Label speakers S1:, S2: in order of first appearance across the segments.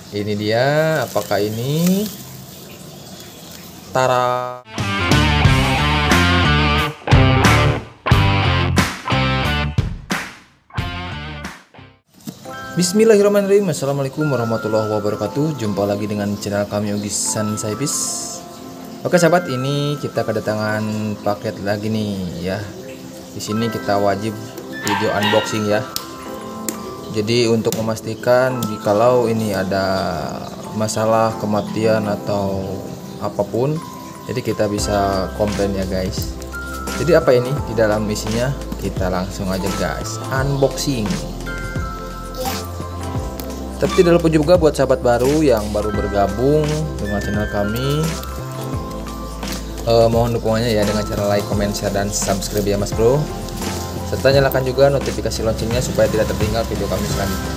S1: Ini dia, apakah ini? Tara. Bismillahirrahmanirrahim. Assalamualaikum warahmatullahi wabarakatuh. Jumpa lagi dengan channel kami Ugisan Saibis. Oke sahabat, ini kita kedatangan paket lagi nih ya. Di sini kita wajib video unboxing ya. Jadi untuk memastikan jikalau ini ada masalah kematian atau apapun, jadi kita bisa komplain ya guys. Jadi apa ini di dalam isinya? Kita langsung aja guys unboxing. Tapi tidak lupa juga buat sahabat baru yang baru bergabung dengan channel kami, mohon dukungannya ya dengan cara like, comment, share, dan subscribe ya mas bro. Serta nyalakan juga notifikasi loncengnya supaya tidak tertinggal video kami selanjutnya.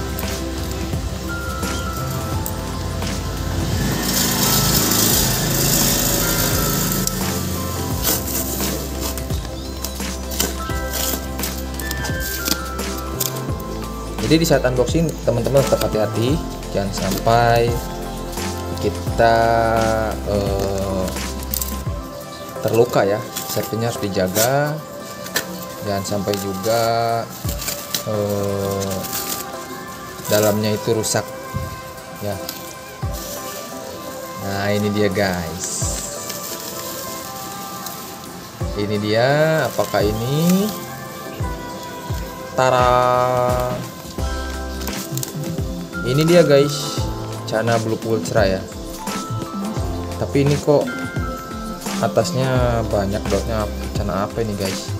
S1: Jadi di saat unboxing teman-teman tetap hati-hati, jangan sampai kita terluka ya. Safety-nya harus dijaga, jangan sampai juga dalamnya itu rusak ya. Nah ini dia guys, ini dia, apakah ini? Tara. Ini dia guys, Cana Blue Ultra ya. Tapi ini kok atasnya banyak dotnya, Cana apa ini guys?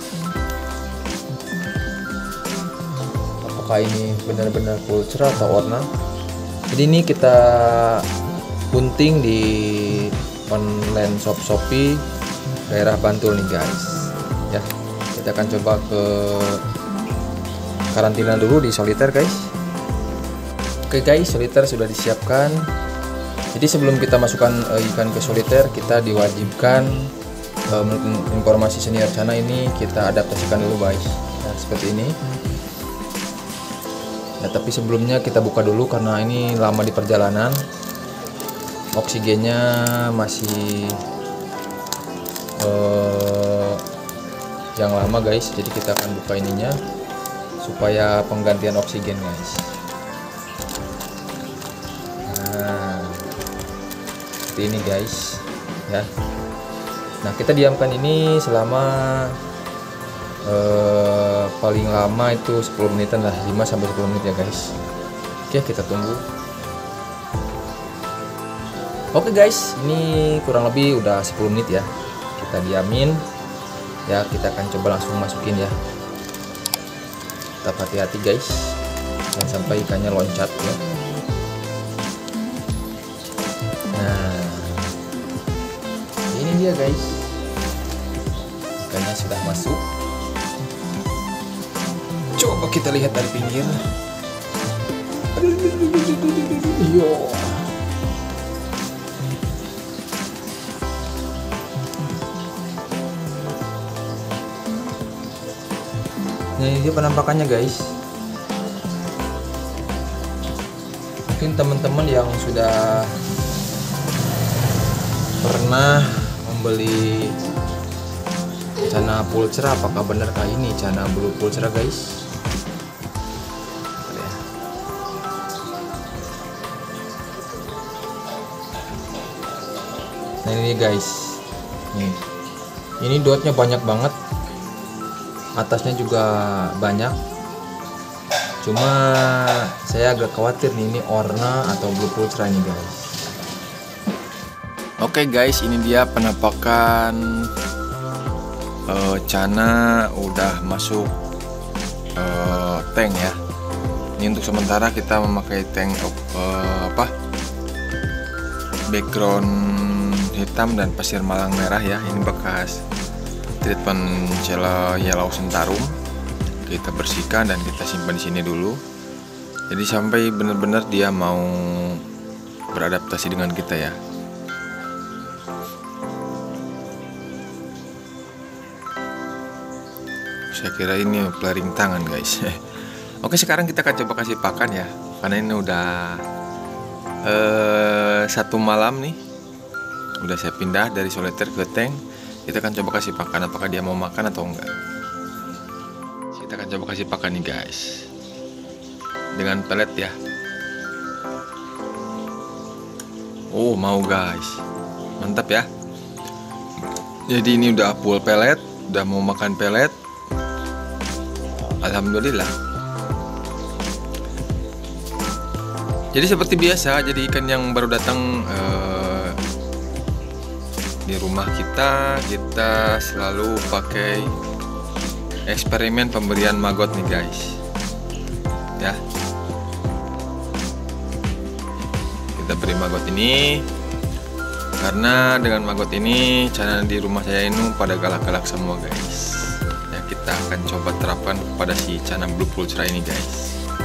S1: Apakah ini benar-benar Ultra atau warna? Jadi ini kita gunting di online shop Shopee daerah Bantul nih guys. Ya, kita akan coba ke karantina dulu di soliter guys. Oke guys, soliter sudah disiapkan. Jadi sebelum kita masukkan ikan ke soliter, kita diwajibkan informasi senior Cana ini kita adaptasikan dulu guys. Nah seperti ini. Nah tapi sebelumnya kita buka dulu karena ini lama di perjalanan, oksigennya masih yang lama guys. Jadi kita akan buka ininya supaya penggantian oksigen guys. Seperti ini guys ya. Nah kita diamkan ini selama paling lama itu 10 menitan lah, 5-10 menit ya guys. Oke kita tunggu. Oke guys, ini kurang lebih udah 10 menit ya. Kita diamin ya, kita akan coba langsung masukin ya. Tetap hati-hati guys, jangan sampai ikannya loncat ya. Nah ini dia guys, ikannya sudah masuk. Coba kita lihat dari pinggir. Yo. Nah ini dia penampakannya guys. Mungkin teman-teman yang sudah pernah membeli Cana Ultra, apakah benarkah ini Cana Blue Ultra guys? Nah ini guys, nih ini dotnya banyak banget, atasnya juga banyak. Cuma saya agak khawatir nih, ini Orna atau Blue Ultra nih guys. Oke guys, ini dia penampakan Cana udah masuk tank ya. Ini untuk sementara kita memakai tank background hitam dan pasir malang merah ya. Ini bekas treatment yellow sentarum. Kita bersihkan dan kita simpan di sini dulu. Jadi sampai benar-benar dia mau beradaptasi dengan kita ya. Saya kira ini flaring tangan guys. Oke sekarang kita akan coba kasih pakan ya, karena ini udah 1 malam nih udah saya pindah dari soliter ke tank. Kita akan coba kasih pakan, apakah dia mau makan atau enggak. Kita akan coba kasih pakan nih guys, dengan pelet ya. Oh mau guys, mantap ya. Jadi ini udah full pelet, udah mau makan pelet. Alhamdulillah. Jadi seperti biasa, jadi ikan yang baru datang di rumah kita selalu pakai eksperimen pemberian maggot nih guys. Ya. Kita beri maggot ini karena dengan maggot ini channel di rumah saya ini pada galak-galak semua guys. Ya, kita akan coba terapkan pada si channel Blue Pulsar ini guys.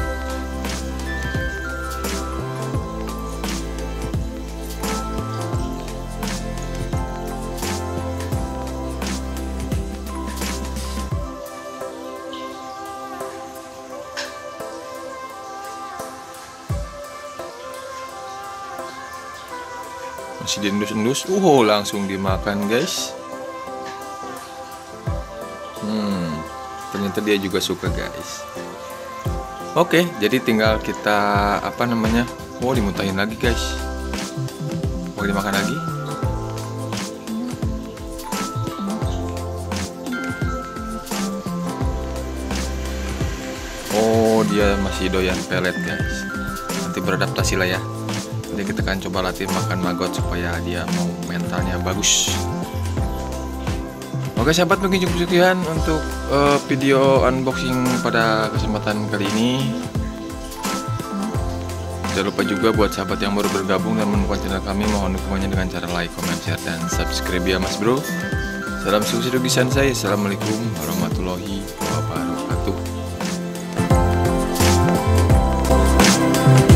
S1: Masih diendus-endus, langsung dimakan guys. Ternyata dia juga suka guys. Oke, jadi tinggal kita dimuntahin lagi guys. Mau dimakan lagi. Oh, dia masih doyan pelet guys. Nanti beradaptasi lah ya. Jadi kita akan coba latih makan maggot supaya dia mau mentalnya bagus. Oke sahabat, mungkin cukup sekian untuk video unboxing pada kesempatan kali ini. Jangan lupa juga buat sahabat yang baru bergabung dan menemukan channel kami, mohon dukungannya dengan cara like, comment, share, dan subscribe ya mas bro. Salam sukses dari saya. Assalamualaikum warahmatullahi wabarakatuh.